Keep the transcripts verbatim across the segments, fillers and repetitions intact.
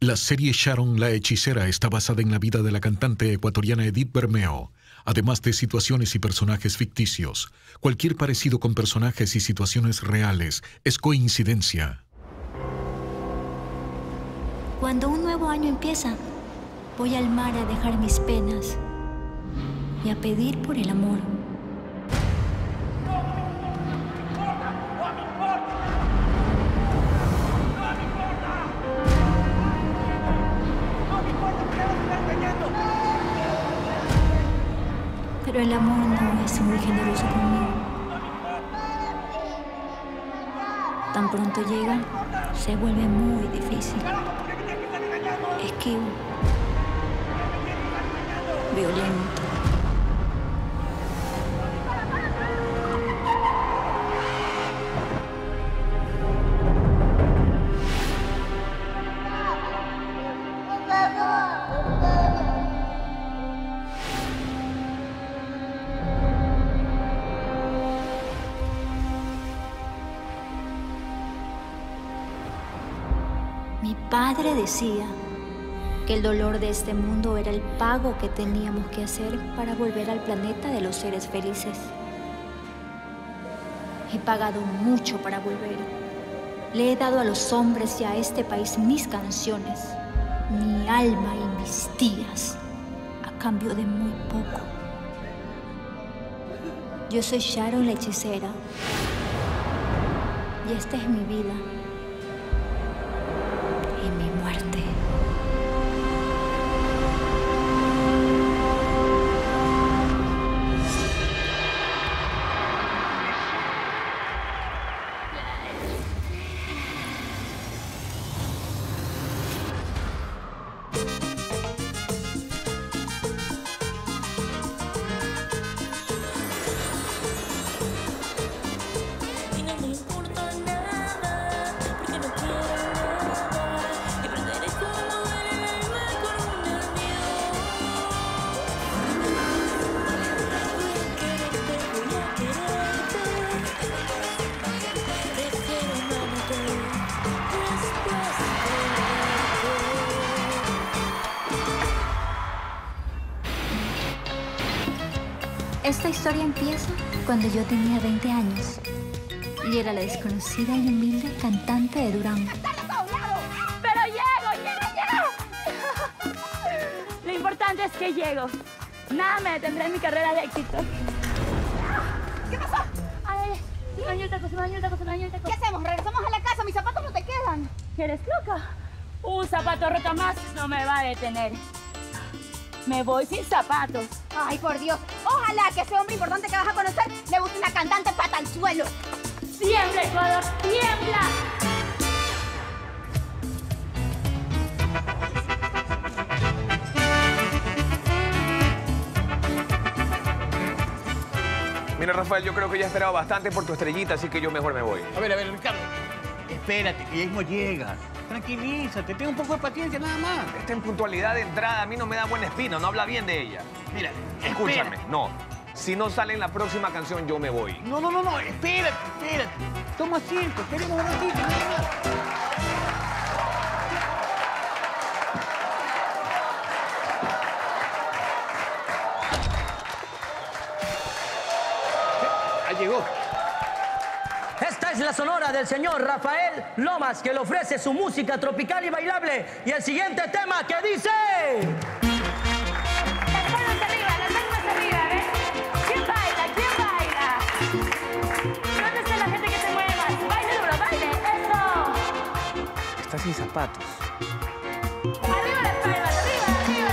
La serie Sharon la hechicera está basada en la vida de la cantante ecuatoriana Edith Bermeo, además de situaciones y personajes ficticios. Cualquier parecido con personajes y situaciones reales es coincidencia. Cuando un nuevo año empieza, voy al mar a dejar mis penas y a pedir por el amor. Pero el amor no es muy generoso conmigo. Tan pronto llega, se vuelve muy difícil. Esquivo. Violento. Mi padre decía que el dolor de este mundo era el pago que teníamos que hacer para volver al planeta de los seres felices. He pagado mucho para volver. Le he dado a los hombres y a este país mis canciones, mi alma y mis días, a cambio de muy poco. Yo soy Sharon la hechicera y esta es mi vida. Y mi muerte. Esta historia empieza cuando yo tenía veinte años y era la desconocida y humilde cantante de Durango. ¡Pero llego, llego, llego! Lo importante es que llego. Nada me detendrá en mi carrera de éxito. ¿Qué pasó? Ay, se me dañó el taco, se me dañó el taco, se me dañó el taco. ¿Qué hacemos? ¿Regresamos a la casa? Mis zapatos no te quedan. ¿Eres loca? Un zapato roto más no me va a detener. Me voy sin zapatos. Ay, por Dios. Ojalá que ese hombre importante que vas a conocer le guste una cantante pata al suelo. ¡Tiembla, Ecuador! ¡Tiembla! Mira, Rafael, yo creo que ya he esperado bastante por tu estrellita, así que yo mejor me voy. A ver, a ver, Ricardo. Espérate, que ya mismo llegas. Tranquilízate, ten un poco de paciencia nada más. Esta impuntualidad de entrada a mí no me da buen espino, no habla bien de ella. Mira, escúchame, espérate. no. Si no sale en la próxima canción, yo me voy. No, no, no, no, espérate, espérate. Toma asiento, esperemos un ratito, nada más. Ahí llegó. Esta es la sonora del señor Rafael Lomas, que le ofrece su música tropical y bailable. Y el siguiente tema que dice... Las manos arriba, las manos arriba, ¿ves? ¿Quién baila? ¿Quién baila? ¿Dónde está la gente que se mueve más? ¡Baile duro, baile! ¡Eso! Está sin zapatos. ¡Arriba las palmas! ¡Arriba, arriba,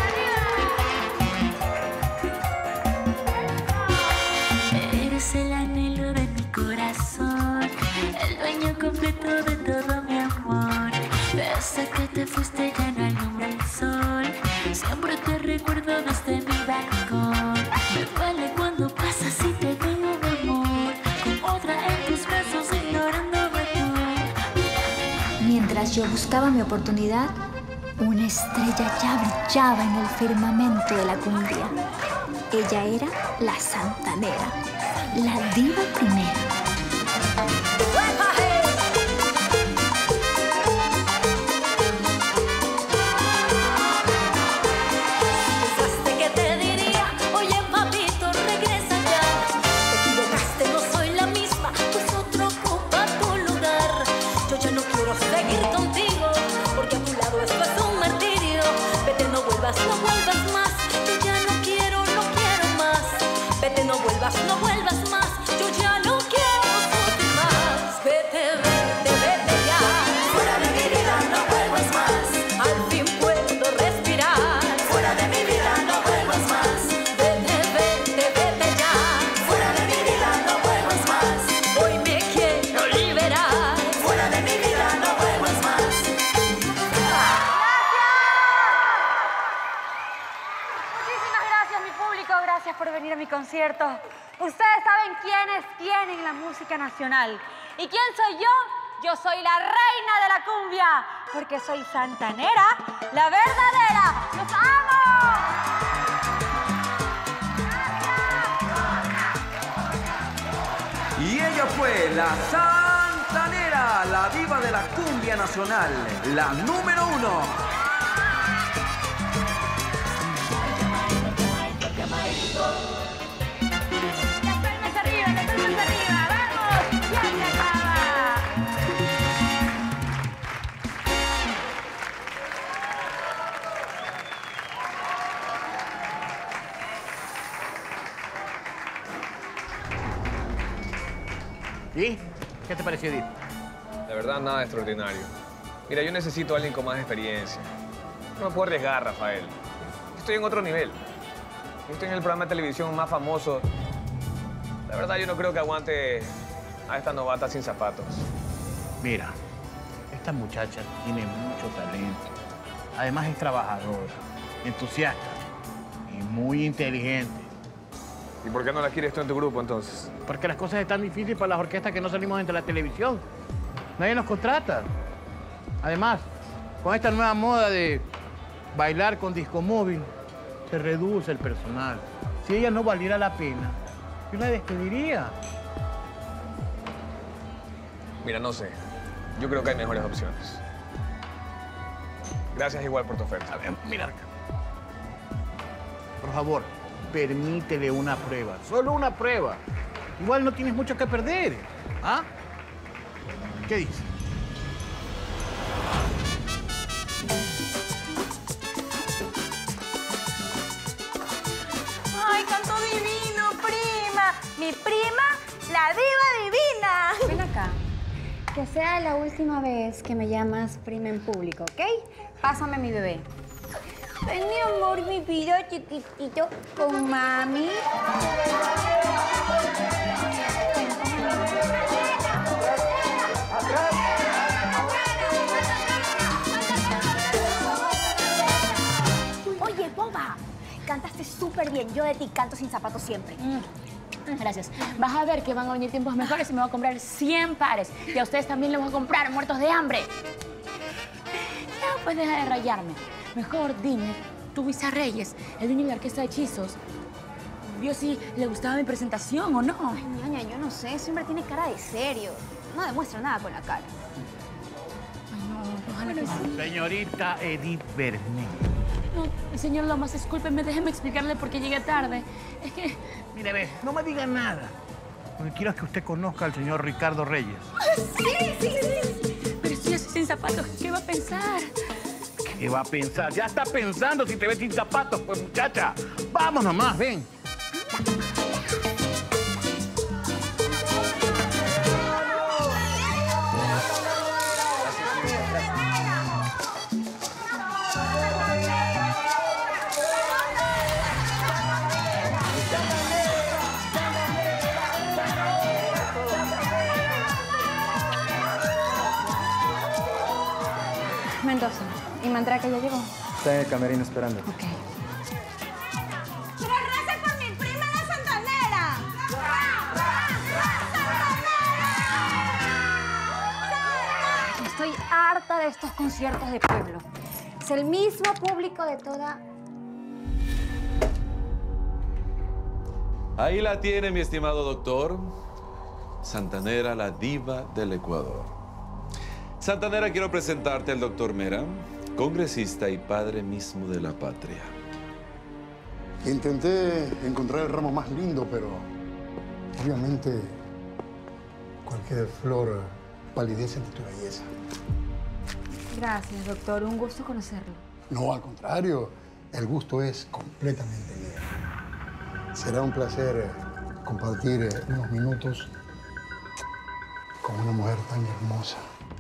arriba! Eres el anhelo de mi corazón, el dueño completo de todo mi amor. Desde que te fuiste ya no alumbra el sol, siempre te recuerdo desde mi balcón. Me duele cuando pasas y te veo, mi amor, con otra en tus brazos ignorándome tú. Mientras yo buscaba mi oportunidad, una estrella ya brillaba en el firmamento de la cumbia. Ella era la santanera, la diva primera. concierto. Ustedes saben quién es quién en la música nacional. ¿Y quién soy yo? Yo soy la reina de la cumbia, porque soy santanera, la verdadera. ¡Los amo! Y ella fue la santanera, la diva de la cumbia nacional, la número uno. ¿Y? ¿Qué te pareció, Edith? De verdad, nada extraordinario. Mira, yo necesito a alguien con más experiencia. No me puedo arriesgar, Rafael. Estoy en otro nivel. Yo estoy en el programa de televisión más famoso. La verdad, yo no creo que aguante a esta novata sin zapatos. Mira, esta muchacha tiene mucho talento. Además es trabajadora, entusiasta y muy inteligente. ¿Y por qué no la quieres tú en tu grupo, entonces? Porque las cosas están difíciles para las orquestas que no salimos entre la televisión. Nadie nos contrata. Además, con esta nueva moda de bailar con disco móvil, se reduce el personal. Si ella no valiera la pena, yo la despediría. Mira, no sé. Yo creo que hay mejores opciones. Gracias igual por tu oferta. A ver, mira acá. Por favor, permítele una prueba. Solo una prueba. Igual no tienes mucho que perder. ¿Ah? ¿Qué dices? ¡Ay, cantó divino, prima! Mi prima, la diva divina. Ven acá. Que sea la última vez que me llamas prima en público, ¿ok? Pásame mi bebé. Ven, mi amor, mi vida chiquitito con mami. Oye, boba, cantaste súper bien. Yo de ti canto sin zapatos siempre. Mm. Gracias. Vas a ver que van a venir tiempos mejores y me voy a comprar cien pares. Y a ustedes también les voy a comprar, muertos de hambre. No, pues deja de rayarme. Mejor dime, tú, Luisa Reyes, el dueño de la orquesta de hechizos, ¿vio si le gustaba mi presentación o no? Ay, ñaña, yo no sé. Ese hombre tiene cara de serio. No demuestra nada con la cara. Ay, no, ojalá que sí. Señorita Edith Bernet. No, señor Lomas, discúlpeme, déjeme explicarle por qué llegué tarde. Es que... Mire, ve, no me diga nada. Lo que quiero es que usted conozca al señor Ricardo Reyes. Sí, sí, sí. Pero si yo estoy sin zapatos, ¿qué va a pensar? ¿Qué va a pensar? Ya está pensando si te ves sin zapatos, pues, muchacha. Vamos nomás, ven. Mendoza. ¿Y Mandrake ya llegó? Está en el camerino esperando. Ok. ¡Pero recen por mi prima la santanera! Estoy harta de estos conciertos de pueblo. Es el mismo público de toda... Ahí la tiene, mi estimado doctor. Santanera, la diva del Ecuador. Santanera, quiero presentarte al doctor Mera, congresista y padre mismo de la patria. Intenté encontrar el ramo más lindo, pero obviamente cualquier flor palidece ante tu belleza. Gracias, doctor. Un gusto conocerlo. No, al contrario, el gusto es completamente mío. Será un placer compartir unos minutos con una mujer tan hermosa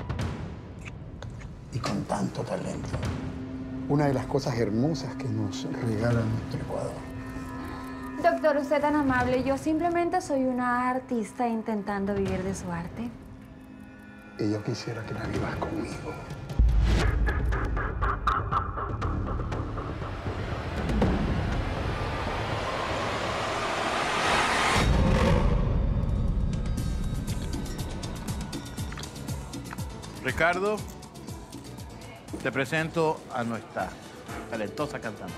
y con tanto talento. Una de las cosas hermosas que nos regala nuestro Ecuador. Doctor, usted tan amable. Yo simplemente soy una artista intentando vivir de su arte. Y yo quisiera que la vivas conmigo. Ricardo, te presento a nuestra talentosa cantante.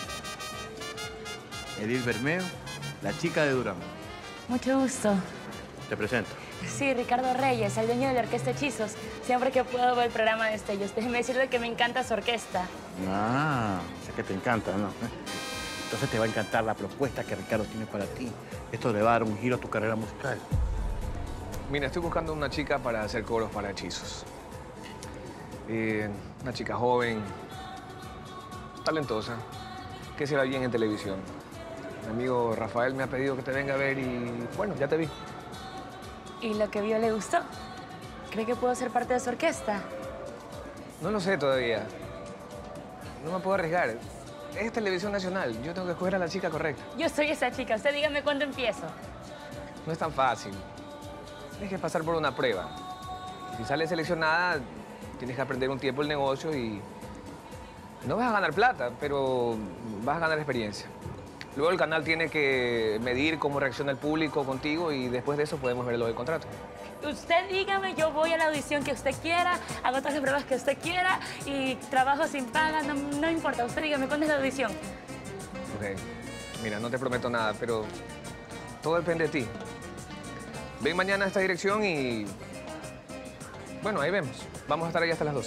Edith Bermeo, la chica de Durango. Mucho gusto. Te presento. Sí, Ricardo Reyes, el dueño de la Orquesta Hechizos. Siempre que puedo ver el programa de Destellos. Déjeme decirle que me encanta su orquesta. Ah, sé que te encanta, ¿no? Entonces te va a encantar la propuesta que Ricardo tiene para ti. Esto le va a dar un giro a tu carrera musical. Mira, estoy buscando una chica para hacer coros para Hechizos. Eh, una chica joven, talentosa, que se va bien en televisión. Mi amigo Rafael me ha pedido que te venga a ver y, bueno, ya te vi. ¿Y lo que vio le gustó? ¿Cree que puedo ser parte de su orquesta? No lo sé todavía. No me puedo arriesgar. Es televisión nacional. Yo tengo que escoger a la chica correcta. Yo soy esa chica. Usted dígame cuándo empiezo. No es tan fácil. Tienes que pasar por una prueba. Si sales seleccionada, tienes que aprender un tiempo el negocio y... no vas a ganar plata, pero vas a ganar experiencia. Luego el canal tiene que medir cómo reacciona el público contigo y después de eso podemos ver lo del contrato. Usted dígame, yo voy a la audición que usted quiera, hago todas las pruebas que usted quiera y trabajo sin paga, no, no importa. Usted dígame, ¿cuándo es la audición? Ok. Mira, no te prometo nada, pero todo depende de ti. Ven mañana a esta dirección y... bueno, ahí vemos. Vamos a estar ahí hasta las doce.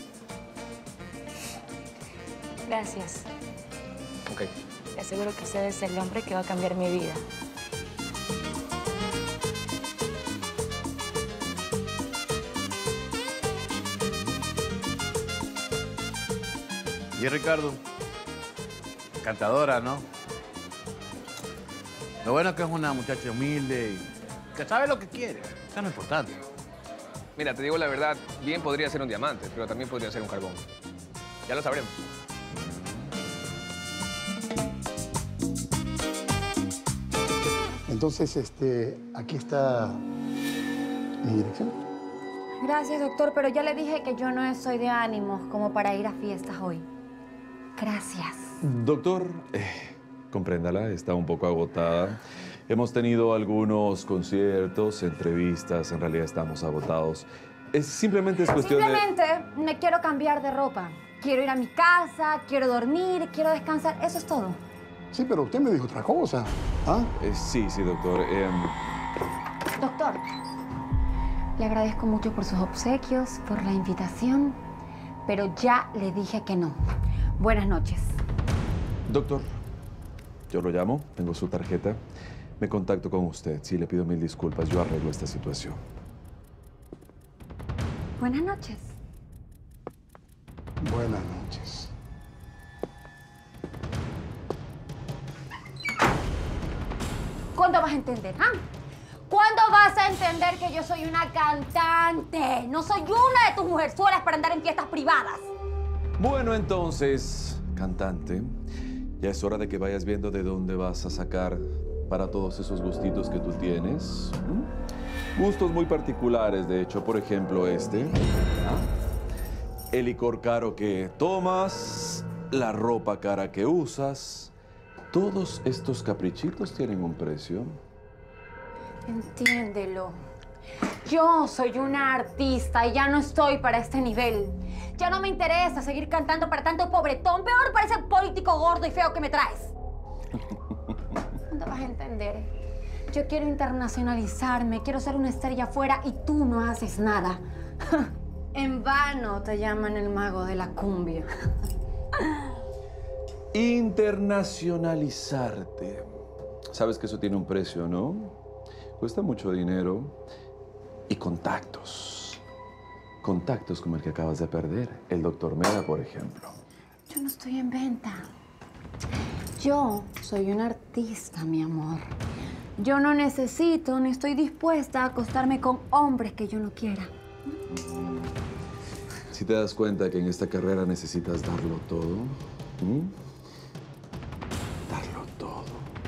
Gracias. Ok. Le aseguro que usted es el hombre que va a cambiar mi vida. Y Ricardo, encantadora, ¿no? Lo bueno es que es una muchacha humilde y que sabe lo que quiere. Eso es lo importante. Mira, te digo la verdad, bien podría ser un diamante, pero también podría ser un carbón. Ya lo sabremos. Entonces, este, aquí está mi dirección. Gracias, doctor, pero ya le dije que yo no soy de ánimos como para ir a fiestas hoy. Gracias. Doctor, eh, compréndala, está un poco agotada. Hemos tenido algunos conciertos, entrevistas, en realidad estamos agotados. Es, simplemente es cuestión Simplemente de... me quiero cambiar de ropa. Quiero ir a mi casa, quiero dormir, quiero descansar. Eso es todo. Sí, pero usted me dijo otra cosa. ¿Ah? Eh, sí, sí, doctor. Eh, Doctor, le agradezco mucho por sus obsequios, por la invitación, pero ya le dije que no. Buenas noches. doctor, yo lo llamo, tengo su tarjeta. Me contacto con usted. Sí, le pido mil disculpas. Yo arreglo esta situación. Buenas noches. Buenas noches. ¿Cuándo vas a entender, ah? ¿Cuándo vas a entender que yo soy una cantante? No soy una de tus mujerzuelas para andar en fiestas privadas. Bueno, entonces, cantante, ya es hora de que vayas viendo de dónde vas a sacar para todos esos gustitos que tú tienes. ¿Mm? Gustos muy particulares, de hecho, por ejemplo, este. ¿Ah? El licor caro que tomas, la ropa cara que usas. Todos estos caprichitos tienen un precio. Entiéndelo. Yo soy una artista y ya no estoy para este nivel. Ya no me interesa seguir cantando para tanto pobretón. Peor para ese político gordo y feo que me traes. ¿Cuándo vas a entender? Yo quiero internacionalizarme, quiero ser una estrella afuera y tú no haces nada. En vano te llaman el mago de la cumbia. Internacionalizarte. Sabes que eso tiene un precio, ¿no? Cuesta mucho dinero y contactos. Contactos como el que acabas de perder, el doctor Mera, por ejemplo. Yo no estoy en venta. Yo soy una artista, mi amor. Yo no necesito ni estoy dispuesta a acostarme con hombres que yo no quiera. Si te das cuenta que en esta carrera necesitas darlo todo, ¿m? Darlo todo.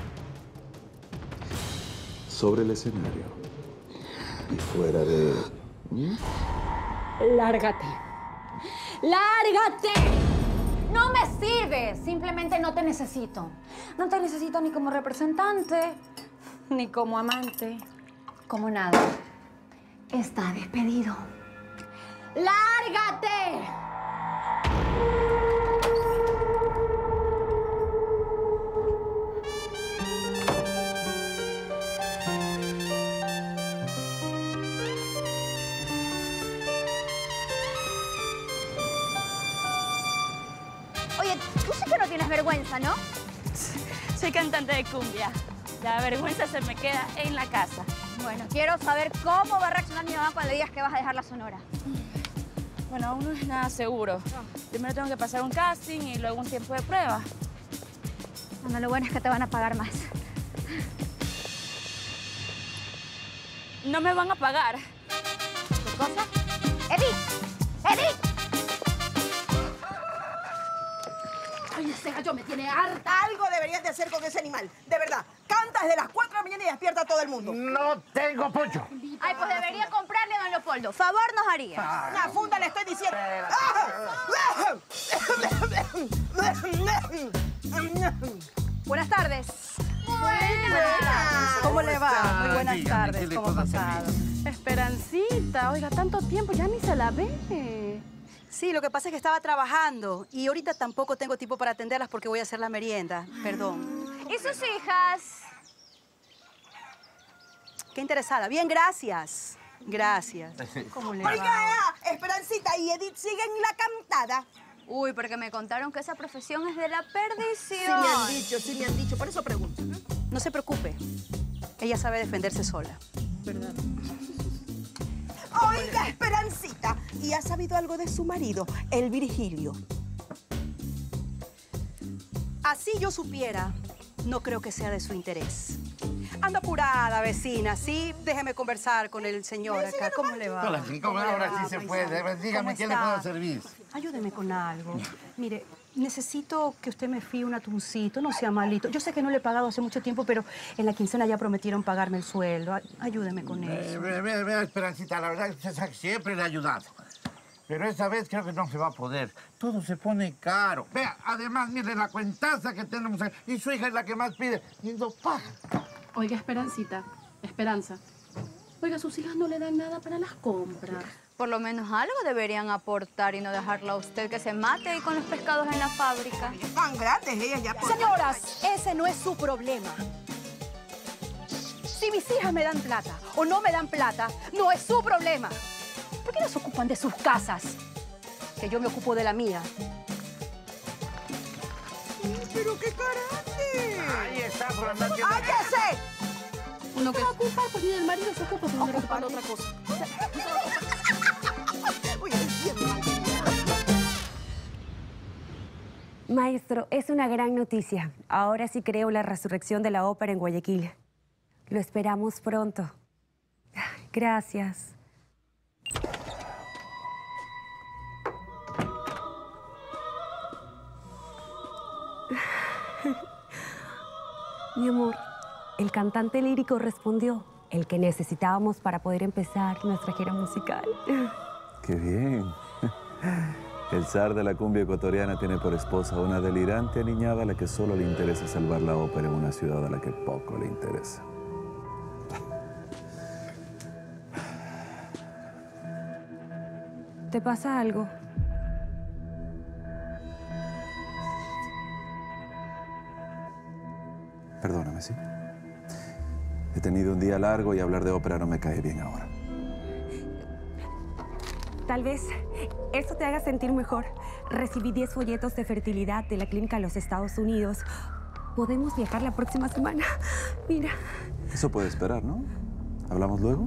Sobre el escenario y fuera de... ¿m? ¡Lárgate! ¡Lárgate! No me sirves. Simplemente no te necesito. No te necesito ni como representante, ni como amante, como nada. Está despedido. ¡Lárgate! Oye, tú sí que no tienes vergüenza, ¿no? Soy cantante de cumbia. La vergüenza se me queda en la casa. Bueno, quiero saber cómo va a reaccionar mi mamá cuando le digas que vas a dejar la Sonora. Bueno, aún no es nada seguro. Primero tengo que pasar un casting y luego un tiempo de prueba. Bueno, lo bueno es que te van a pagar más. No me van a pagar. ¿Qué cosa? ¡Edith! ¡Edith! Ay, ese gallo me tiene harta. Algo deberías de hacer con ese animal. De verdad. Canta desde las cuatro de la mañana y despierta a todo el mundo. No tengo poncho. Ay, pues debería comprarle a don Leopoldo. Favor nos haría. Ah, una funda le estoy diciendo. Buenas tardes. Buenas. ¿Cómo le va? Muy buenas Dígame, tardes. ¿qué le ¿Cómo ha puedo pasado? Esperancita, oiga, tanto tiempo, ya ni se la ve. Sí, lo que pasa es que estaba trabajando y ahorita tampoco tengo tiempo para atenderlas porque voy a hacer la merienda. Perdón. ¿Y sus hijas? Qué interesada. Bien, gracias. Gracias. ¿Cómo le va? Oiga, Esperancita y Edith siguen la cantada. Uy, porque me contaron que esa profesión es de la perdición. Sí me han dicho, sí me han dicho. Por eso pregunto. No se preocupe. Ella sabe defenderse sola. ¿Verdad? Oiga, Esperancita. ¿Y ha sabido algo de su marido, el Virgilio? Así yo supiera, no creo que sea de su interés. Anda apurada, vecina, ¿sí? Déjeme conversar con el señor acá. ¿Cómo le va? Hola, sí, ¿cómo ahora sí se puede? Dígame, ¿qué le puedo servir? Ayúdeme con algo. Mire, necesito que usted me fíe un atuncito, no sea malito. Yo sé que no le he pagado hace mucho tiempo, pero en la quincena ya prometieron pagarme el sueldo. Ay, ayúdeme con eso. Vea, vea, vea, Esperancita, la verdad es que usted siempre le ha ayudado. Pero esta vez creo que no se va a poder. Todo se pone caro. Vea, además, mire la cuentaza que tenemos ahí. Y su hija es la que más pide. Y no paga. Oiga, Esperancita, Esperanza. Oiga, sus hijas no le dan nada para las compras. Por lo menos algo deberían aportar y no dejarla a usted que se mate ahí con los pescados en la fábrica. Tan grandes ellas ya. Señoras, ese no es su problema. Si mis hijas me dan plata o no me dan plata, no es su problema. ¿Por qué no se ocupan de sus casas? Que yo me ocupo de la mía. ¡Pero qué carácter! Ahí está, por andar que... ¡Cállese! Uno que... No se va a ocupar, pues ni el marido se ocupa, pues no ocupar otra cosa. Maestro, es una gran noticia. Ahora sí creo la resurrección de la ópera en Guayaquil. Lo esperamos pronto. Gracias. Mi amor, el cantante lírico respondió, el que necesitábamos para poder empezar nuestra gira musical. ¡Qué bien! El zar de la cumbia ecuatoriana tiene por esposa a una delirante niñada a la que solo le interesa salvar la ópera en una ciudad a la que poco le interesa. ¿Te pasa algo? Perdóname, ¿sí? He tenido un día largo y hablar de ópera no me cae bien ahora. Tal vez esto te haga sentir mejor. Recibí diez folletos de fertilidad de la clínica en los Estados Unidos. Podemos viajar la próxima semana. Mira. Eso puede esperar, ¿no? ¿Hablamos luego?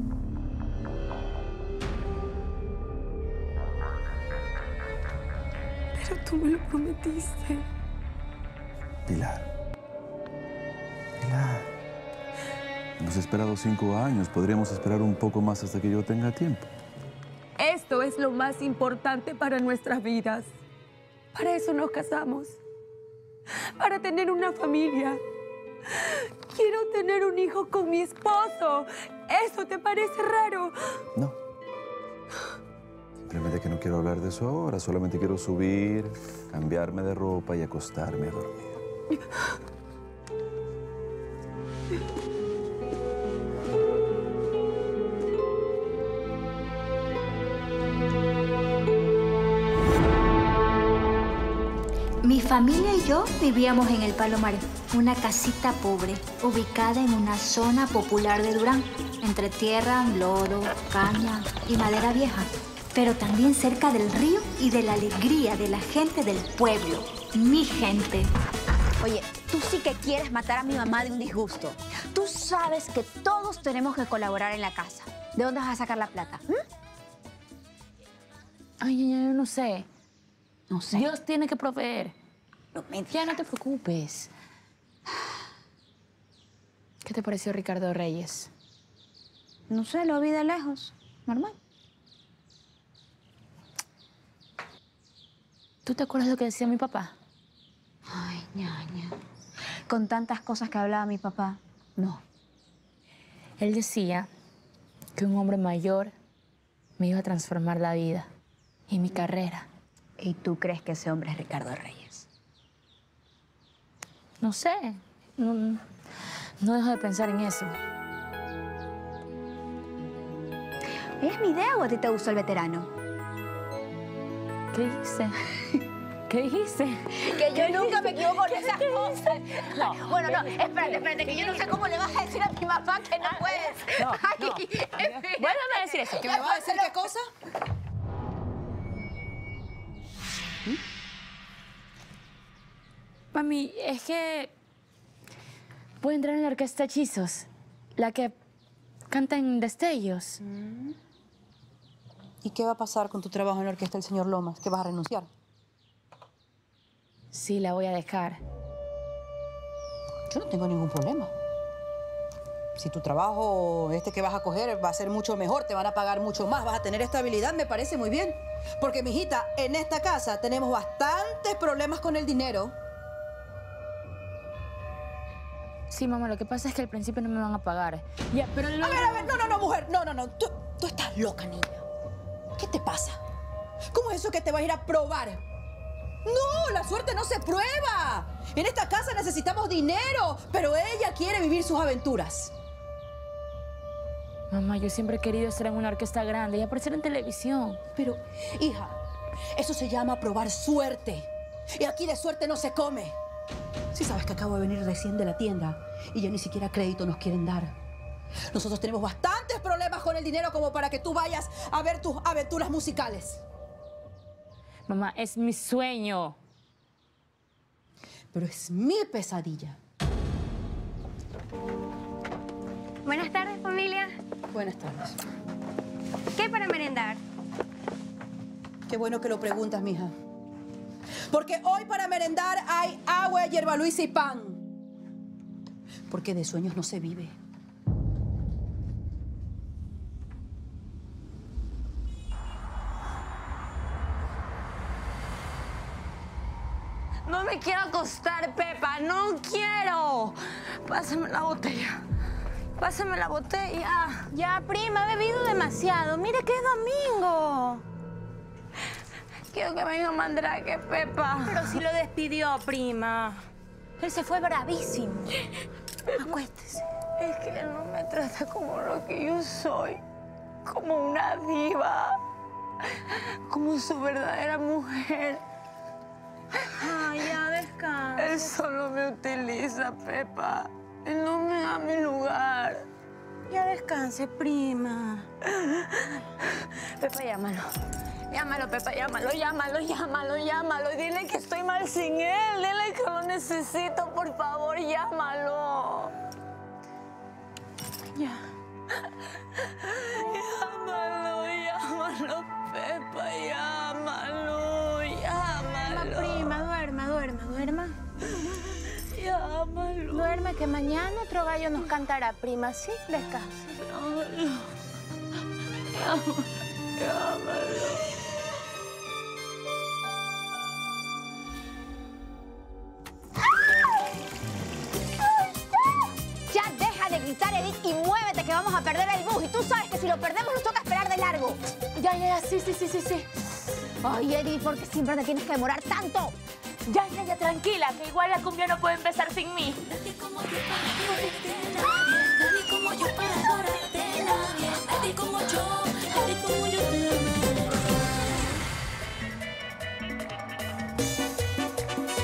Pero tú me lo prometiste. Pilar. Pilar. Hemos esperado cinco años. Podríamos esperar un poco más hasta que yo tenga tiempo. Esto es lo más importante para nuestras vidas. Para eso nos casamos. Para tener una familia. Quiero tener un hijo con mi esposo. ¿Eso te parece raro? No. Simplemente que no quiero hablar de eso ahora. Solamente quiero subir, cambiarme de ropa y acostarme a dormir. Mi familia y yo vivíamos en el Palomar, una casita pobre, ubicada en una zona popular de Durán, entre tierra, lodo, caña y madera vieja, pero también cerca del río y de la alegría de la gente del pueblo, mi gente. Oye, tú sí que quieres matar a mi mamá de un disgusto. Tú sabes que todos tenemos que colaborar en la casa. ¿De dónde vas a sacar la plata? ¿Mm? Ay, yo no sé. No sé. Dios tiene que proveer. No me ya no te preocupes. ¿Qué te pareció Ricardo Reyes? No sé, lo vi de lejos. Normal. ¿Tú te acuerdas lo que decía mi papá? Ay, ñaña. Con tantas cosas que hablaba mi papá, no. Él decía que un hombre mayor me iba a transformar la vida y mi carrera. ¿Y tú crees que ese hombre es Ricardo Reyes? No sé. No, no dejo de pensar en eso. ¿Es mi idea o a ti te gustó el veterano? ¿Qué hice? ¿Qué hice? Que yo nunca me equivoco en esas cosas. No, bueno, no, espérate, espérate, que yo no sé cómo le vas a decir a mi mamá que no puedes. No, Ay, no. Vuélveme a decir eso. ¿Que me vas a decir qué cosa? ¿Mm? Mami, es que puedo entrar en la orquesta Hechizos, la que canta en Destellos. ¿Y qué va a pasar con tu trabajo en la orquesta del señor Lomas? ¿Que vas a renunciar? Sí, la voy a dejar. Yo no tengo ningún problema. Si tu trabajo, este que vas a coger, va a ser mucho mejor, te van a pagar mucho más, vas a tener estabilidad, me parece muy bien. Porque, mijita, en esta casa tenemos bastantes problemas con el dinero. Sí, mamá, lo que pasa es que al principio no me van a pagar. Ya, pero luego... A ver, a ver, no, no, no, mujer, no, no, no. Tú, tú estás loca, niña. ¿Qué te pasa? ¿Cómo es eso que te vas a ir a probar? No, la suerte no se prueba. En esta casa necesitamos dinero, pero ella quiere vivir sus aventuras. Mamá, yo siempre he querido estar en una orquesta grande y aparecer en televisión. Pero, hija, eso se llama probar suerte. Y aquí de suerte no se come. Sí sabes que acabo de venir recién de la tienda y ya ni siquiera crédito nos quieren dar. Nosotros tenemos bastantes problemas con el dinero como para que tú vayas a ver tus aventuras musicales. Mamá, es mi sueño. Pero es mi pesadilla. Buenas tardes, familia. Buenas tardes. ¿Qué hay para merendar? Qué bueno que lo preguntas, mija. Porque hoy para merendar hay agua, hierba luisa y pan. Porque de sueños no se vive. No me quiero acostar, Pepa. No quiero. Pásame la botella. Pásame la botella. Ya, prima, he bebido demasiado. Mira que es domingo. Quiero que venga Mandrake, Pepa. Pero si lo despidió, prima. Él se fue bravísimo. Acuéstese. Es que él no me trata como lo que yo soy. Como una diva. Como su verdadera mujer. Ay, ya, descansa. Él solo me utiliza, Pepa. Él no me da mi lugar. Ya descanse, prima. Pepa, llámalo. Llámalo, Pepa, llámalo, llámalo, llámalo, llámalo. Dile que estoy mal sin él. Dile que lo necesito, por favor, llámalo. Ya. Llámalo, llámalo, Pepa, llámalo, llámalo. Prima, duerma, duerma, duerma. Llámalo. Duerme que mañana otro gallo nos cantará, prima. ¿Sí? Descansa. Llámalo. Llámalo. Llámalo. Ya deja de gritar, Edith, y muévete que vamos a perder el bus. Y tú sabes que si lo perdemos nos toca esperar de largo. Ya, ya, ya, sí, sí, sí, sí, sí. Ay, Edith, ¿por qué siempre te tienes que demorar tanto? Ya, ya, ya, tranquila, que igual la cumbia no puede empezar sin mí. Nadie como yo para adorarte, nadie como yo para adorarte, nadie, nadie como yo, nadie como yo te amaré.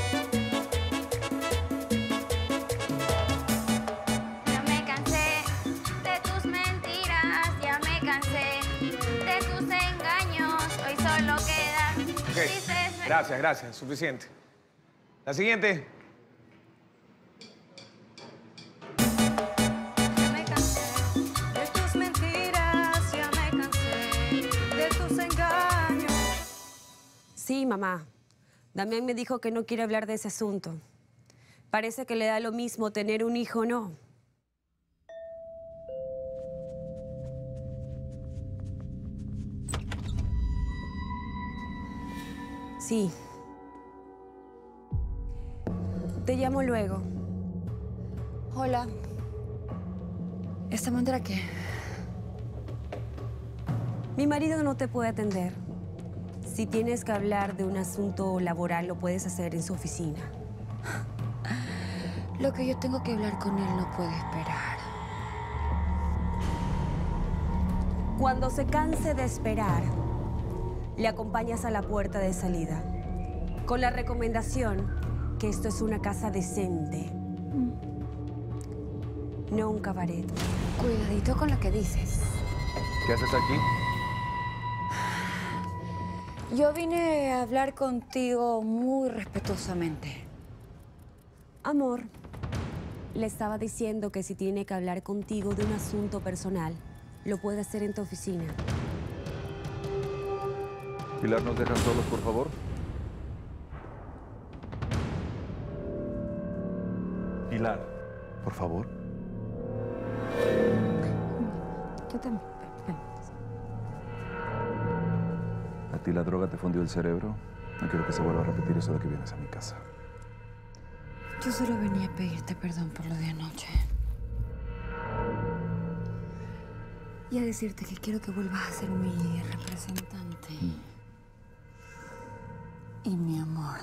Gracias, gracias. Suficiente. La siguiente. Ya me cansé de tus mentiras, ya me cansé de tus engaños. Sí, mamá. Damián me dijo que no quiere hablar de ese asunto. Parece que le da lo mismo tener un hijo o no. Sí. Te llamo luego. Hola. ¿Esta bandera qué? Mi marido no te puede atender. Si tienes que hablar de un asunto laboral, lo puedes hacer en su oficina. Lo que yo tengo que hablar con él no puede esperar. Cuando se canse de esperar, le acompañas a la puerta de salida, con la recomendación que esto es una casa decente, no un cabaret. Cuidadito con lo que dices. ¿Qué haces aquí? Yo vine a hablar contigo muy respetuosamente. Amor, le estaba diciendo que si tiene que hablar contigo de un asunto personal, lo puede hacer en tu oficina. Pilar, ¿nos dejan solos, por favor? Pilar, por favor. Yo también. ¿A ti la droga te fundió el cerebro? No quiero que se vuelva a repetir eso de que vienes a mi casa. Yo solo venía a pedirte perdón por lo de anoche. Y a decirte que quiero que vuelvas a ser mi representante. Mm. Y mi amor.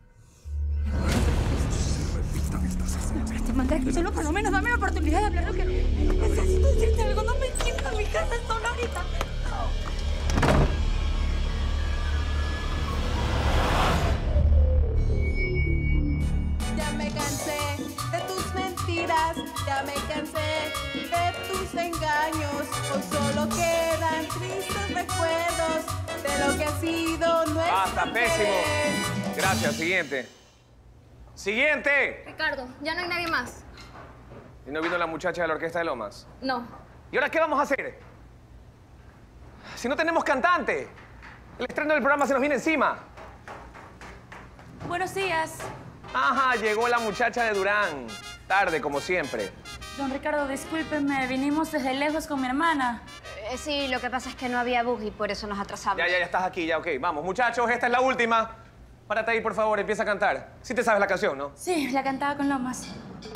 Pero te mandé aquí solo, por lo menos dame la oportunidad de hablar lo que... Necesito decirte algo, no me entiendas, mi casa es sola ahorita. Ya me cansé de tus mentiras, ya me cansé de tus engaños. Hoy solo quedan tristes recuerdos de lo que ha sido nuestro. ¡Basta, pésimo! Gracias, siguiente. ¡Siguiente! Ricardo, ya no hay nadie más. ¿Y no vino la muchacha de la Orquesta de Lomas? No. ¿Y ahora qué vamos a hacer? Si no tenemos cantante. El estreno del programa se nos viene encima. Buenos días. Ajá, llegó la muchacha de Durán. Tarde, como siempre. Don Ricardo, discúlpeme, vinimos desde lejos con mi hermana. Eh, sí, lo que pasa es que no había bus y por eso nos atrasamos. Ya, ya, ya estás aquí, ya, ok. Vamos, muchachos, esta es la última. Párate ahí, por favor, empieza a cantar. Sí te sabes la canción, ¿no? Sí, la cantaba con Lomas.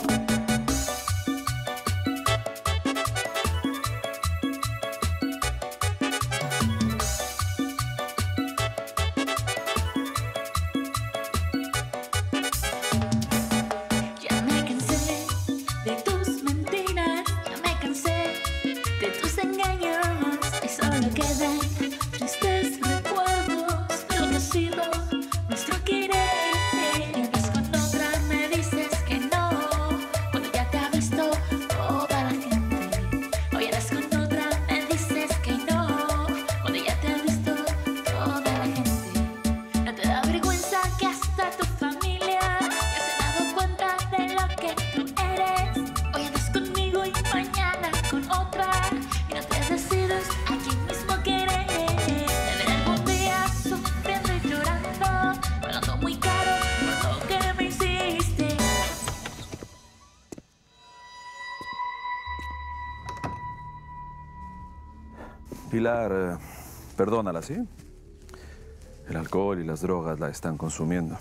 Ya me cansé de tus mentiras, ya me cansé de tus engaños. Y solo quedan tristes recuerdos de lo que ha sido nuestro querer. Y andas con otra, me dices que no, cuando ya te ha visto toda la gente. Hoy andas con otra, me dices que no, cuando ya te ha visto toda la gente. No te da vergüenza que hasta tu familia ya se ha dado cuenta de lo que tú eres. Hoy andas conmigo y mañana con otra, y no te decides a quién mismo querer. Te veré algún día sufriendo y llorando, pagando muy caro por lo que me hiciste. Pilar, eh, perdónala, ¿sí? El alcohol y las drogas la están consumiendo.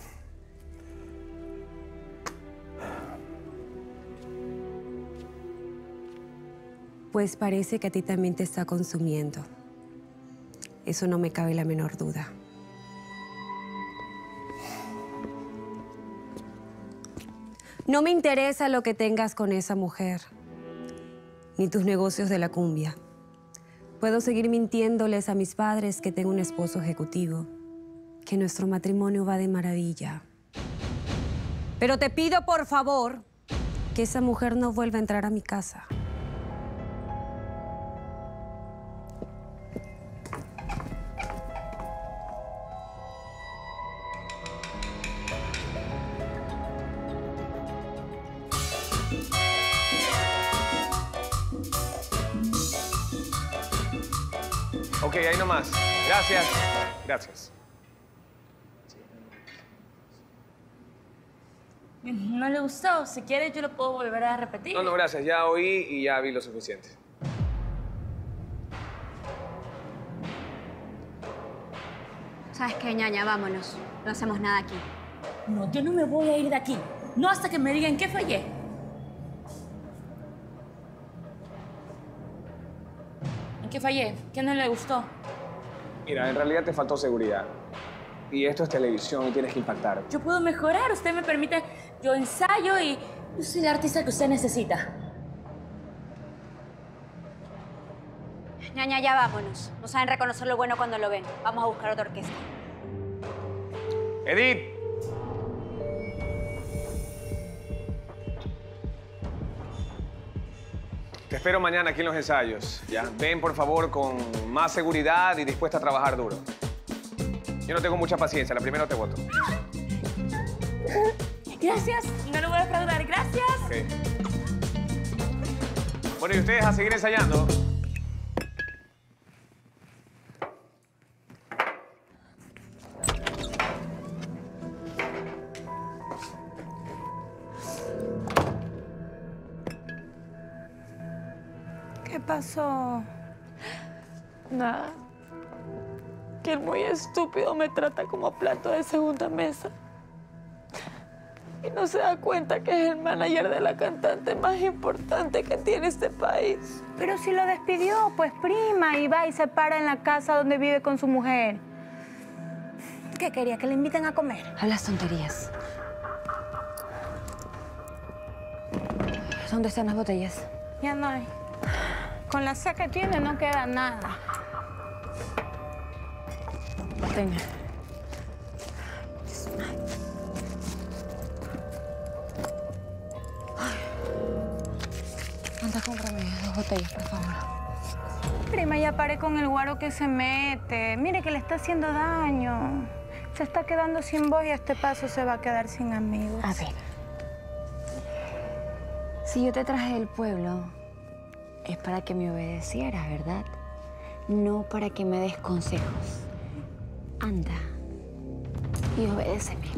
Pues parece que a ti también te está consumiendo. Eso no me cabe la menor duda. No me interesa lo que tengas con esa mujer, ni tus negocios de la cumbia. Puedo seguir mintiéndoles a mis padres que tengo un esposo ejecutivo, que nuestro matrimonio va de maravilla. Pero te pido, por favor, que esa mujer no vuelva a entrar a mi casa. ahí nomás. Gracias. Gracias. ¿No le gustó? Si quiere, yo lo puedo volver a repetir. No, no, gracias. Ya oí y ya vi lo suficiente. ¿Sabes qué, ñaña? Vámonos. No hacemos nada aquí. No, yo no me voy a ir de aquí. No hasta que me digan qué fallé. ¿En qué fallé? ¿Qué no le gustó? Mira, en realidad te faltó seguridad. Y esto es televisión y tienes que impactar. Yo puedo mejorar. Usted me permite... Yo ensayo y yo soy la artista que usted necesita. Ñaña, ya vámonos. No saben reconocer lo bueno cuando lo ven. Vamos a buscar otra orquesta. Edith. Te espero mañana aquí en los ensayos. ¿Ya? Ven, por favor, con más seguridad y dispuesta a trabajar duro. Yo no tengo mucha paciencia. La primera te voto. Gracias. No lo voy a defraudar. Gracias. Okay. Bueno, y ustedes a seguir ensayando. ¿Qué pasó? Nada. Que el muy estúpido me trata como plato de segunda mesa. Y no se da cuenta que es el manager de la cantante más importante que tiene este país. Pero si lo despidió, pues prima, y va y se para en la casa donde vive con su mujer. ¿Qué quería? ¿Que le inviten a comer? Hablas tonterías. ¿Dónde están las botellas? Ya no hay. Con la sed que tiene no queda nada. Tenga. Anda, cómprame dos botellas, por favor. Prima, ya paré con el guaro que se mete. Mire que le está haciendo daño. Se está quedando sin voz y a este paso se va a quedar sin amigos. A ver. Si yo te traje del pueblo, es para que me obedecieras, ¿verdad? No para que me des consejos. Anda y obedéceme.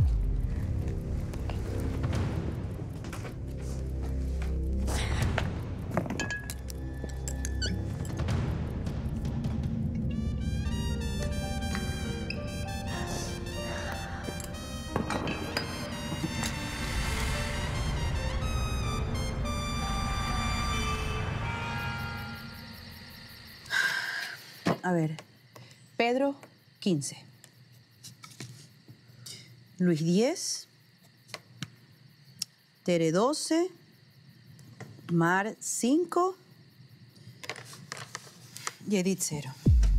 A ver, Pedro, quince. Luis, diez. Tere, doce. Mar, cinco. Y Edith, cero.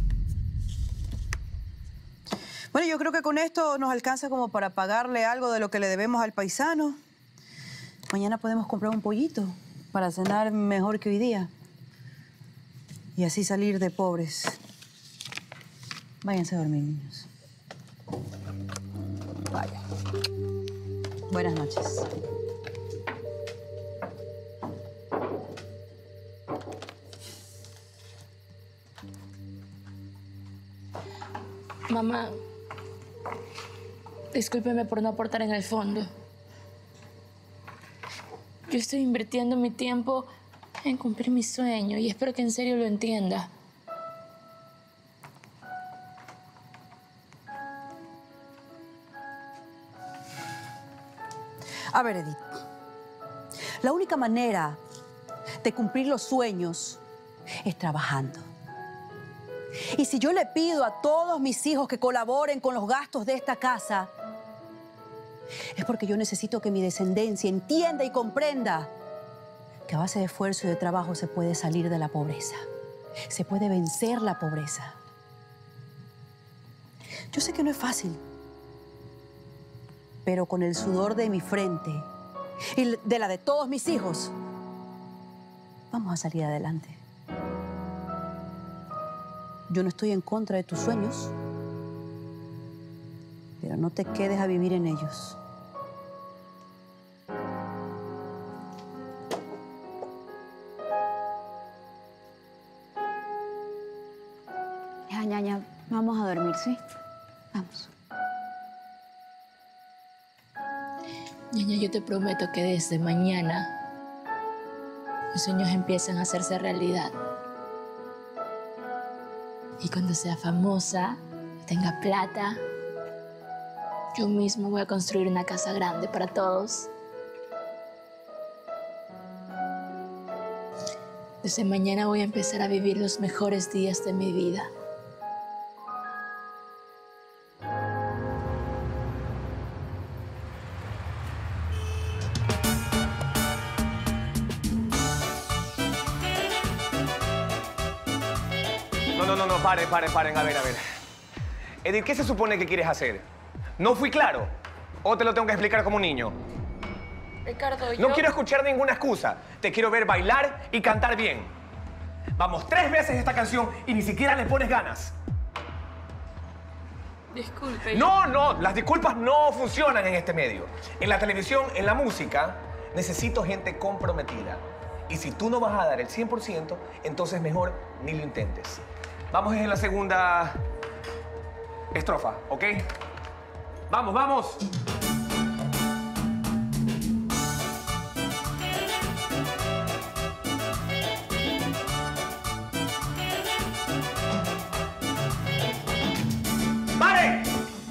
Bueno, yo creo que con esto nos alcanza como para pagarle algo de lo que le debemos al paisano. Mañana podemos comprar un pollito para cenar mejor que hoy día. Y así salir de pobres. Váyanse a dormir, niños. Vaya. Buenas noches. Mamá, discúlpeme por no aportar en el fondo. Yo estoy invirtiendo mi tiempo en cumplir mi sueño y espero que en serio lo entienda. A ver, Edith. La única manera de cumplir los sueños es trabajando. Y si yo le pido a todos mis hijos que colaboren con los gastos de esta casa, es porque yo necesito que mi descendencia entienda y comprenda que a base de esfuerzo y de trabajo se puede salir de la pobreza. Se puede vencer la pobreza. Yo sé que no es fácil, pero con el sudor de mi frente y de la de todos mis hijos, vamos a salir adelante. Yo no estoy en contra de tus sueños, pero no te quedes a vivir en ellos. Ya, ñaña, vamos a dormir, ¿sí? Vamos. Ñaña, yo te prometo que desde mañana mis sueños empiezan a hacerse realidad. Y cuando sea famosa, tenga plata, yo mismo voy a construir una casa grande para todos. Desde mañana voy a empezar a vivir los mejores días de mi vida. No, no, no, no, paren, paren, paren. A ver, a ver. Edith, ¿qué se supone que quieres hacer? ¿No fui claro? ¿O te lo tengo que explicar como un niño? Ricardo, yo... No quiero escuchar ninguna excusa. Te quiero ver bailar y cantar bien. Vamos tres veces esta canción y ni siquiera le pones ganas. Disculpe. No, no, las disculpas no funcionan en este medio. En la televisión, en la música, necesito gente comprometida. Y si tú no vas a dar el cien por ciento, entonces mejor ni lo intentes. Vamos en la segunda estrofa, ¿ok? ¡Vamos, vamos! ¡Pare!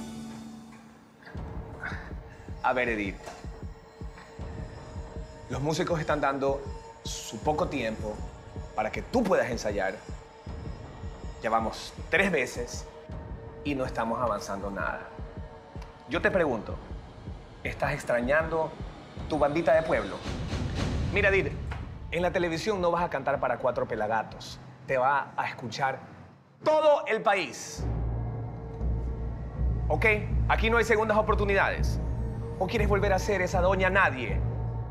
A ver, Edith. Los músicos están dando su poco tiempo para que tú puedas ensayar. Ya vamos tres veces y no estamos avanzando nada. Yo te pregunto, ¿estás extrañando tu bandita de pueblo? Mira, Edith, en la televisión no vas a cantar para cuatro pelagatos. Te va a escuchar todo el país. ¿Ok? Aquí no hay segundas oportunidades. ¿O quieres volver a ser esa doña nadie?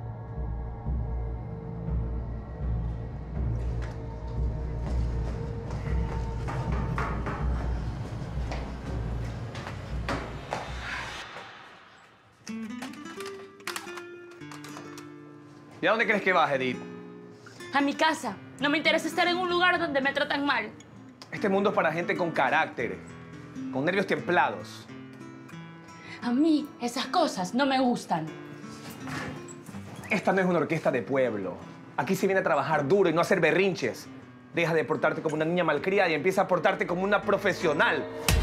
¿Y a dónde crees que vas, Edith? A mi casa. No me interesa estar en un lugar donde me tratan mal. Este mundo es para gente con carácter, con nervios templados. A mí esas cosas no me gustan. Esta no es una orquesta de pueblo. Aquí se viene a trabajar duro y no a hacer berrinches. Deja de portarte como una niña malcriada y empieza a portarte como una profesional.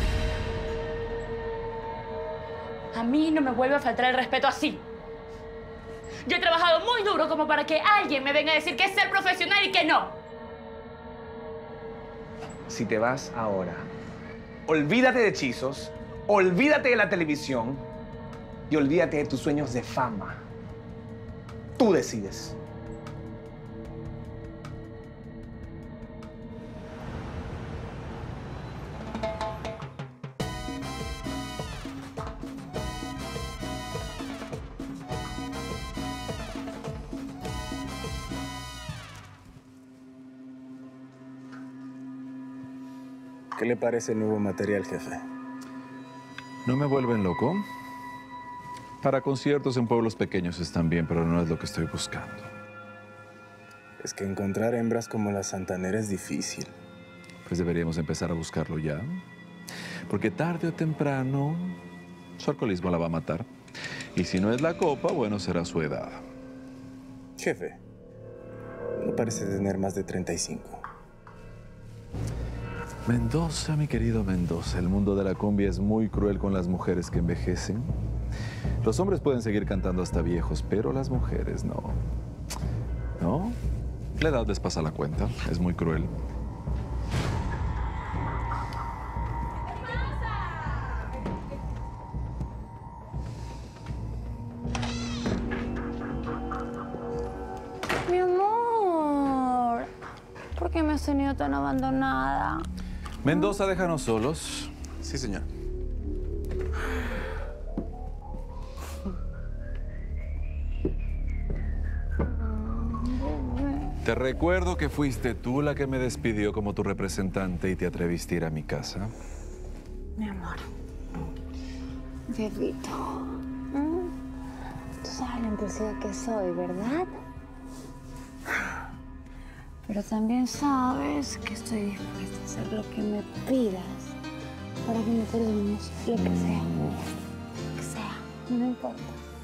A mí no me vuelve a faltar el respeto así. Yo he trabajado muy duro como para que alguien me venga a decir que es ser profesional y que no. Si te vas ahora, olvídate de hechizos, olvídate de la televisión y olvídate de tus sueños de fama. Tú decides. ¿Qué le parece el nuevo material, jefe? ¿No me vuelven loco? Para conciertos en pueblos pequeños están bien, pero no es lo que estoy buscando. Es que encontrar hembras como la Santanera es difícil. Pues deberíamos empezar a buscarlo ya. Porque tarde o temprano su alcoholismo la va a matar. Y si no es la copa, bueno, será su edad. Jefe, no parece tener más de treinta y cinco. Mendoza, mi querido Mendoza, el mundo de la cumbia es muy cruel con las mujeres que envejecen. Los hombres pueden seguir cantando hasta viejos, pero las mujeres no. ¿No? La edad les pasa la cuenta, es muy cruel. Mi amor, ¿por qué me has tenido tan abandonada? Mendoza, déjanos solos. Sí, señor. Te recuerdo que fuiste tú la que me despidió como tu representante y te atreviste a ir a mi casa. Mi amor. Bebito. ¿Mm? Tú sabes lo impulsiva que soy, ¿verdad? Pero también sabes que estoy dispuesta a hacer lo que me pidas para que me perdonemos, lo que sea. Lo que sea, no importa.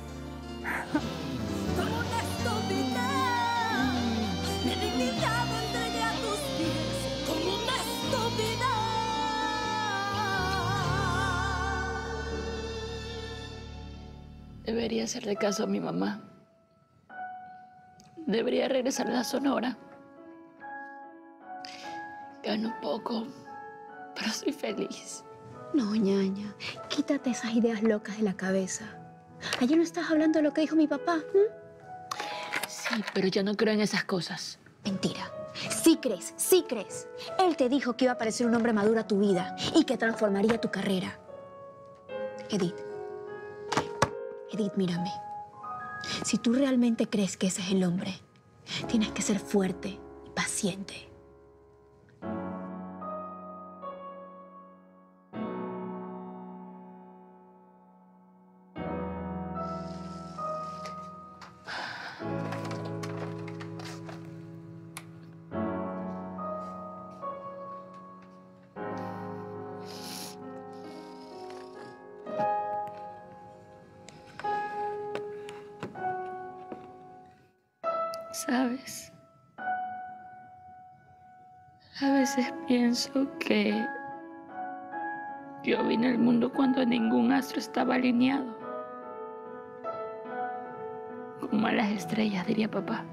Como una estúpida, mi dignidad me entregué a tus pies. Como una estúpida. Debería hacerle caso a mi mamá. Debería regresar a la Sonora. Gano poco, pero soy feliz. No, ñaña, quítate esas ideas locas de la cabeza. Ayer no estás hablando de lo que dijo mi papá. ¿Mm? Sí, pero yo no creo en esas cosas. Mentira. Sí crees, sí crees. Él te dijo que iba a aparecer un hombre maduro a tu vida y que transformaría tu carrera. Edith. Edith, mírame. Si tú realmente crees que ese es el hombre, tienes que ser fuerte y paciente. ¿Sabes? A veces pienso que yo vine al mundo cuando ningún astro estaba alineado. Como a las estrellas, diría papá.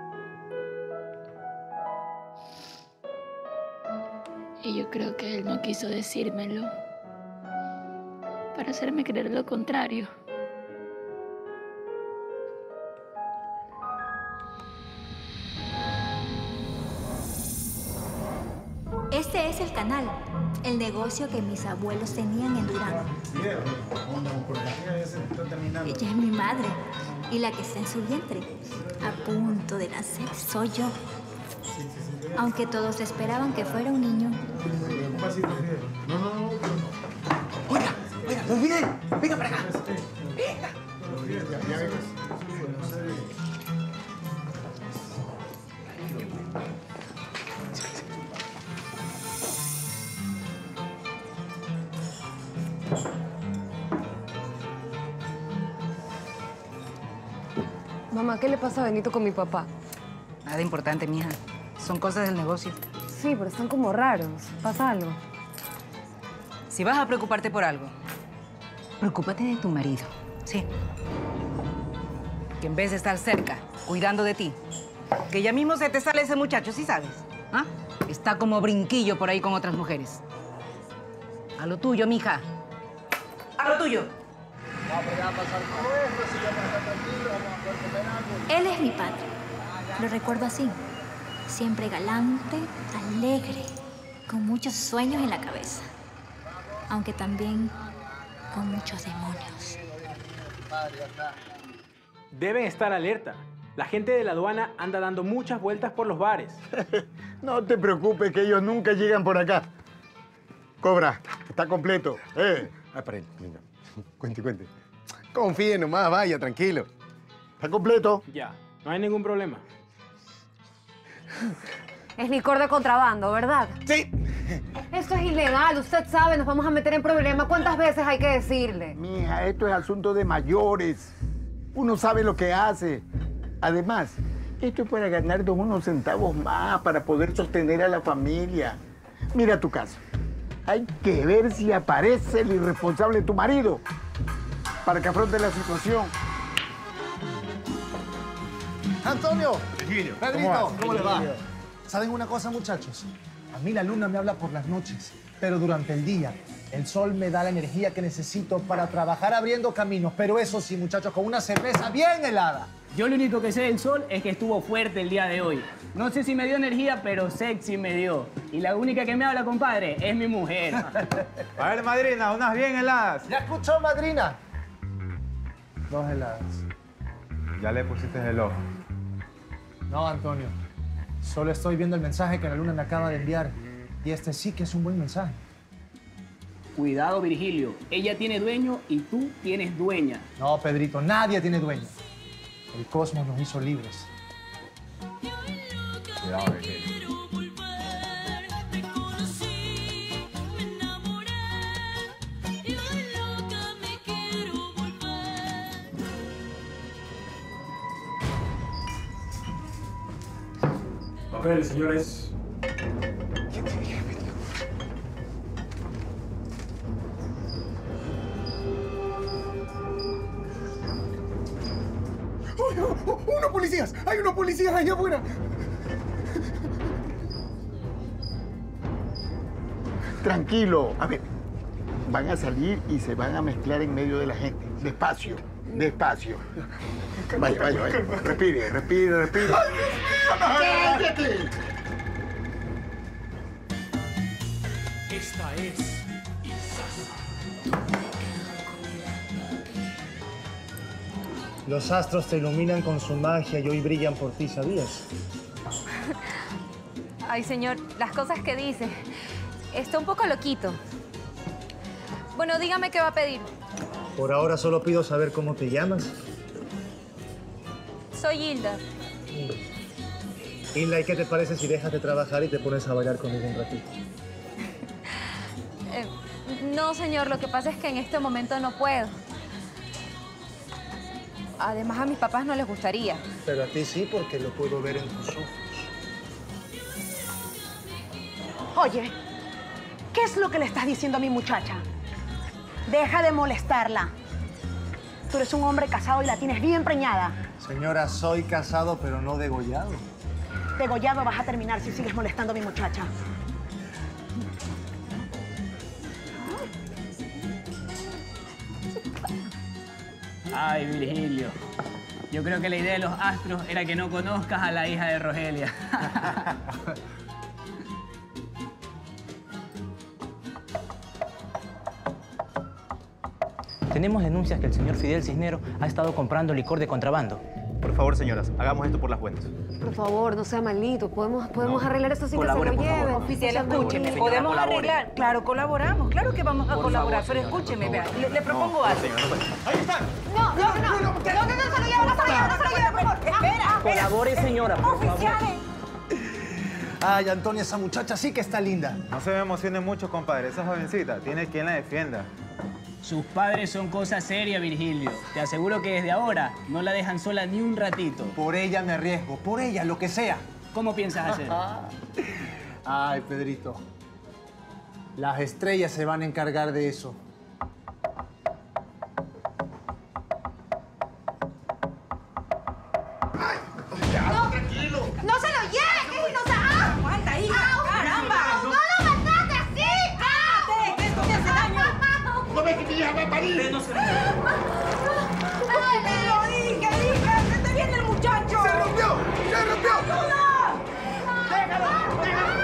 Y yo creo que él no quiso decírmelo para hacerme creer lo contrario. Este es el canal, el negocio que mis abuelos tenían en Durán. Ella es mi madre y la que está en su vientre, a punto de nacer, soy yo. Aunque todos esperaban que fuera un niño. No, no, no. Oiga, oiga, no olviden. Venga para acá. Venga. Ya, ya vengas. Mamá, ¿qué le pasa a Benito con mi papá? Nada importante, mija. Son cosas del negocio. Sí, pero están como raros. ¿Pasa algo? Si vas a preocuparte por algo, preocúpate de tu marido. Sí. Que en vez de estar cerca, cuidando de ti, que ya mismo se te sale ese muchacho, ¿sí sabes? ¿Ah? Está como brinquillo por ahí con otras mujeres. A lo tuyo, mija. A lo tuyo. Él es mi padre. Lo recuerdo así. Siempre galante, alegre, con muchos sueños en la cabeza. Aunque también con muchos demonios. Deben estar alerta. La gente de la aduana anda dando muchas vueltas por los bares. No te preocupes que ellos nunca llegan por acá. Cobra, está completo. Eh. Ah, para él, venga. Cuente, cuente. Confíe nomás, vaya, tranquilo. Está completo. Ya, no hay ningún problema. Es licor de contrabando, ¿verdad? Sí. Esto es ilegal, usted sabe, nos vamos a meter en problemas. ¿Cuántas veces hay que decirle? Mija, esto es asunto de mayores. Uno sabe lo que hace. Además, esto es para ganarte unos centavos más, para poder sostener a la familia. Mira tu caso. Hay que ver si aparece el irresponsable de tu marido para que afronte la situación. Antonio, Virgilio, Pedrito, ¿cómo ¿cómo, va? le va? Virgilio. ¿Saben una cosa, muchachos? A mí la luna me habla por las noches, pero durante el día el sol me da la energía que necesito para trabajar abriendo caminos. Pero eso sí, muchachos, con una cerveza bien helada. Yo lo único que sé del sol es que estuvo fuerte el día de hoy. No sé si me dio energía, pero sexy me dio. Y la única que me habla, compadre, es mi mujer. A ver, madrina, unas bien heladas. ¿Ya escuchó, madrina? Dos heladas. Ya le pusiste el ojo. No, Antonio. Solo estoy viendo el mensaje que la luna me acaba de enviar. Y este sí que es un buen mensaje. Cuidado, Virgilio. Ella tiene dueño y tú tienes dueña. No, Pedrito, nadie tiene dueño. El cosmos nos hizo libres. Cuidado, Virgilio. Papeles, señores. ¡Unos policías! ¡Hay unos policías ahí afuera! Tranquilo. A ver, van a salir y se van a mezclar en medio de la gente. Despacio, despacio. Vaya, vaya, vaya. Respire, respire, respire. ¡Cállate! Esta es Los astros te iluminan con su magia y hoy brillan por ti, ¿sabías? Ay, señor, las cosas que dice. Está un poco loquito. Bueno, dígame qué va a pedir. Por ahora solo pido saber cómo te llamas. Soy Hilda. Hilda, ¿y qué te parece si dejas de trabajar y te pones a bailar conmigo un ratito? Eh, no, señor, lo que pasa es que en este momento no puedo. Además, a mis papás no les gustaría. Pero a ti sí, porque lo puedo ver en tus ojos. Oye, ¿qué es lo que le estás diciendo a mi muchacha? Deja de molestarla. Tú eres un hombre casado y la tienes bien preñada. Señora, soy casado, pero no degollado. Degollado vas a terminar si sigues molestando a mi muchacha. Ay, Virgilio. Yo creo que la idea de los astros era que no conozcas a la hija de Rogelia. Tenemos denuncias que el señor Fidel Cisnero ha estado comprando licor de contrabando. Por favor, señoras, hagamos esto por las buenas. Por favor, no sea malito. Podemos, podemos No. arreglar esto sin que se lo Colabore, por lleven. favor. Oficial, No sea escúcheme. malito. Podemos colabore. arreglar. Claro, colaboramos. Claro que vamos a Por colaborar. favor, pero señora, escúcheme, por vea. favor. Le, le propongo algo. ¡Ahí están! No, no, no. No, no, no se lo lleva, no se lo lleva, no se lo lleva, por favor. Espera, Colabore, señora, por favor. Oficiales. Ay, Antonio, esa muchacha sí que está linda. No se me emocione mucho, compadre. Esa jovencita tiene quien la defienda. Sus padres son cosa seria, Virgilio. Te aseguro que desde ahora no la dejan sola ni un ratito. Por ella me arriesgo, por ella, lo que sea. ¿Cómo piensas hacer? Ay, Pedrito. Las estrellas se van a encargar de eso. No, tranquilo. No se lo lleve, que si no se... ¡Ah! ¡Aguanta, hija! ¡Caramba! ¡No lo mataste así! ¡Ah! ¡Que esto te hace daño! ¿No ves que mi hija va a parir? No se lo dije, hija! ¡Se te viene el muchacho! ¡Se rompió! ¡Se rompió! ¡Déjalo! ¡Déjalo!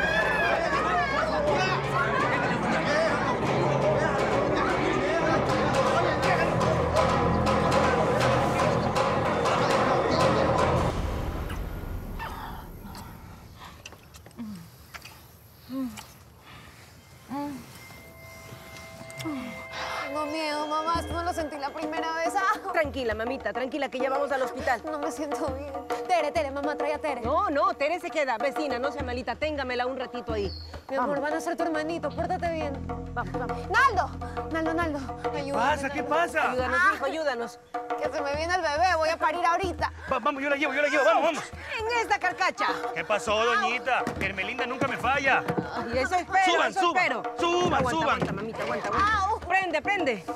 Tengo miedo, mamá. Esto no lo sentí la primera vez. Ah. Tranquila, mamita, tranquila, que ya vamos al hospital. No me siento bien. Tere, Tere, mamá, trae a Tere. No, no, Tere se queda. Vecina, no sea malita, téngamela un ratito ahí. Mi amor, Vamos. van a ser tu hermanito. Pórtate bien. Vamos, vamos. ¡Naldo! Naldo, Naldo, ayúdame. pasa? ¿Qué pasa? Ayúdanos, hijo, ayúdanos. Que se me viene el bebé. Voy a parir ahorita. Va- vamos, yo la llevo, yo la llevo. Vamos, vamos. En esta carcacha. ¿Qué pasó, doñita? Hermelinda nunca me falla. Y eso espero, Suban, eso suban, espero. suban, aguanta, suban. Aguanta, mamita, aguanta, aguanta. Prende, prende.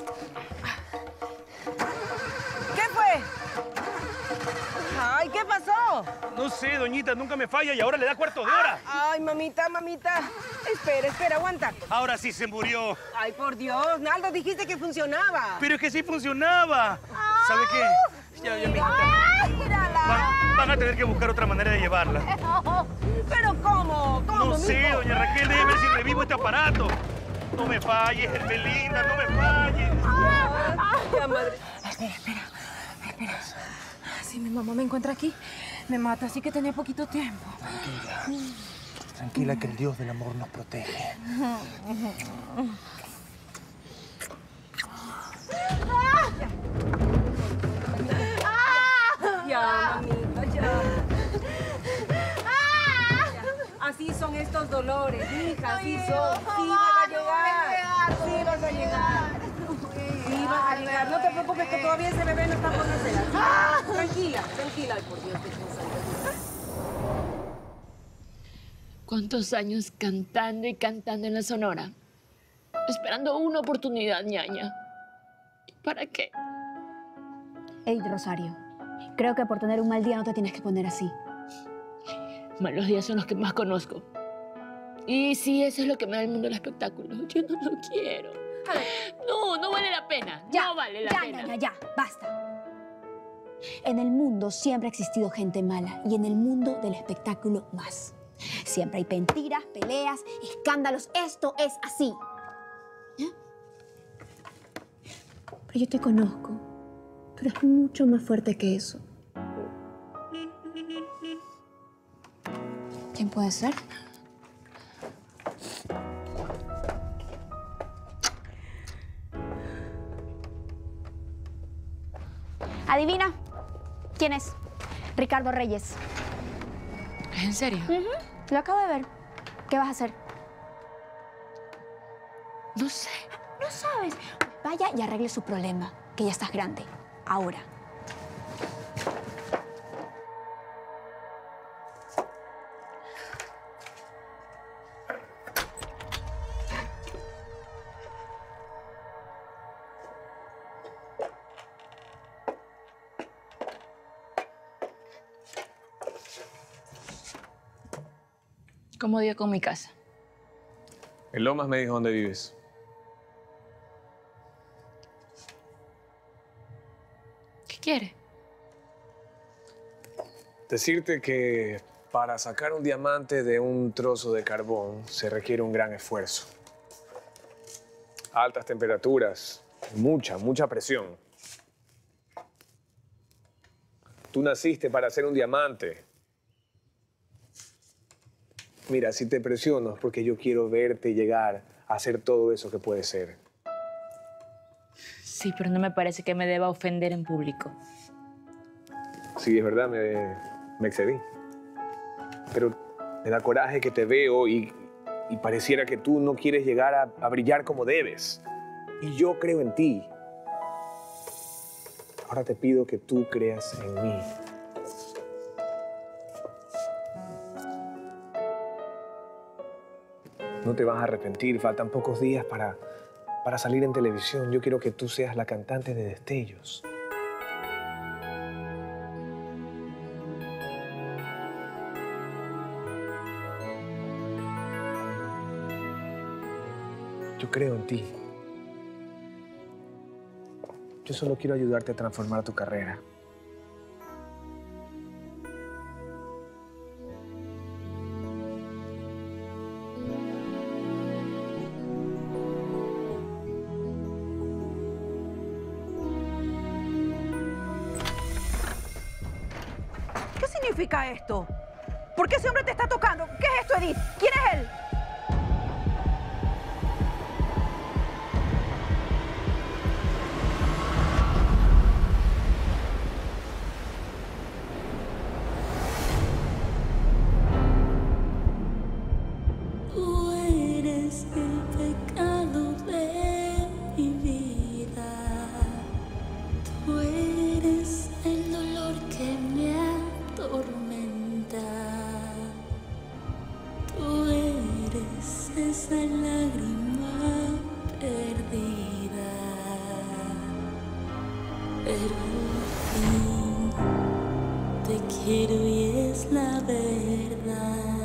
¿Qué fue? Ay, ¿qué pasó? No sé, doñita, nunca me falla y ahora le da cuarto de hora. Ay, mamita, mamita. Espera, espera, aguanta. Ahora sí se murió. Ay, por Dios, Naldo, dijiste que funcionaba. Pero es que sí funcionaba. ¿Sabe qué? Ya, ya, mijita. Ay, mírala. Van, van a tener que buscar otra manera de llevarla. Pero ¿cómo? ¿Cómo, No sé, mijo? doña Raquel, déjeme ver si revivo este aparato. No me falles, Hermelinda, no me falles. Ya, madre. Espera, espera, espera. Si mi mamá me encuentra aquí, me mata, así que tenía poquito tiempo. Tranquila. Tranquila, que el Dios del amor nos protege. Ya, mamita, ya. Así son estos dolores, hija, así Ay, son. Sí mamá, vas a no llegar. me Sí vas a llegar. Sí vas a llegar. No te preocupes que todavía ese bebé no está por nacer. Tranquila, tranquila. Ay, por Dios, qué cosa. ¿Cuántos años cantando y cantando en la Sonora? Esperando una oportunidad, ñaña. ¿Para qué? Ey, Rosario, creo que por tener un mal día no te tienes que poner así. Malos días son los que más conozco. Y sí, eso es lo que me da el mundo del espectáculo. Yo no lo quiero. No, no vale la pena. Ya, no vale la ya, pena. Ya, ya, ya, basta. En el mundo siempre ha existido gente mala y en el mundo del espectáculo más. Siempre hay mentiras, peleas, escándalos. Esto es así. ¿Ya? Pero yo te conozco. Tú eres mucho más fuerte que eso. ¿Quién puede ser? Adivina. ¿Quién es? Ricardo Reyes. ¿Es en serio? Uh-huh. Lo acabo de ver. ¿Qué vas a hacer? No sé. ¿No sabes? Vaya y arregle su problema, que ya estás grande. Ahora. ¿Cómo dio con mi casa? En Lomas me dijo dónde vives. ¿Qué quiere? Decirte que para sacar un diamante de un trozo de carbón se requiere un gran esfuerzo. Altas temperaturas, mucha, mucha presión. Tú naciste para hacer un diamante. Mira, si te presiono es porque yo quiero verte llegar a hacer todo eso que puedes ser. Sí, pero no me parece que me deba ofender en público. Sí, es verdad, me, me excedí. Pero me da coraje que te veo y, y pareciera que tú no quieres llegar a, a brillar como debes. Y yo creo en ti. Ahora te pido que tú creas en mí. No te vas a arrepentir, faltan pocos días para, para salir en televisión. Yo quiero que tú seas la cantante de Destellos. Yo creo en ti. Yo solo quiero ayudarte a transformar tu carrera. ¿Qué significa esto? ¿Por qué ese hombre te está tocando? ¿Qué es esto, Edith? ¿Quién es él? Tú eres el pecado de mi vida. Tú eres el dolor que me atormenta. Tú eres esa lágrima perdida. Pero al fin te quiero y es la verdad.